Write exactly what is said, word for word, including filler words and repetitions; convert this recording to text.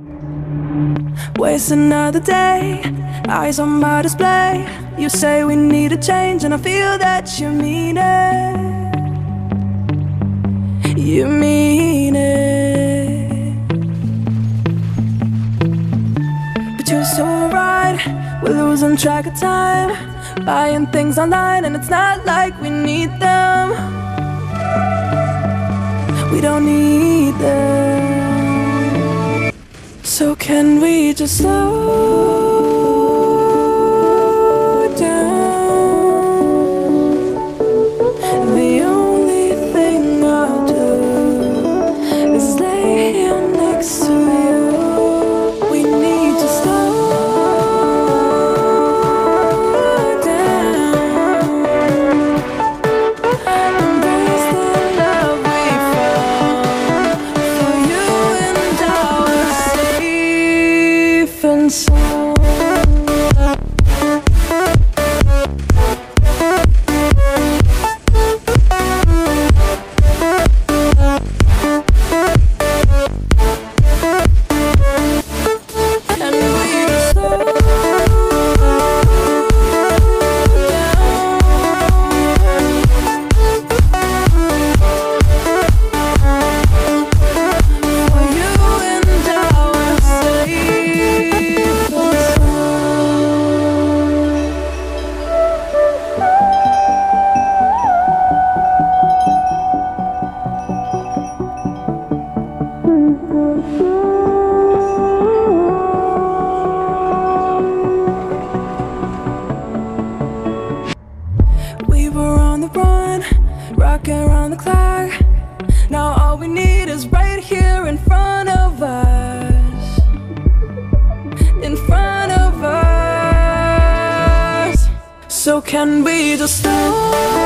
Waste another day, eyes on my display. You say we need a change and I feel that you mean it. You mean it. But you're so right, we're losing track of time, buying things online and it's not like we need them. We don't need them. So can we just slow down? The only thing I'll do is lay here next to you. We need to slow down. Embrace the love we found for you and our safe and sound. And we just slow down for you and our safe and we were on the run, rocking around the clock. Now all we need is right here in front of us. In front of us. So can we just slow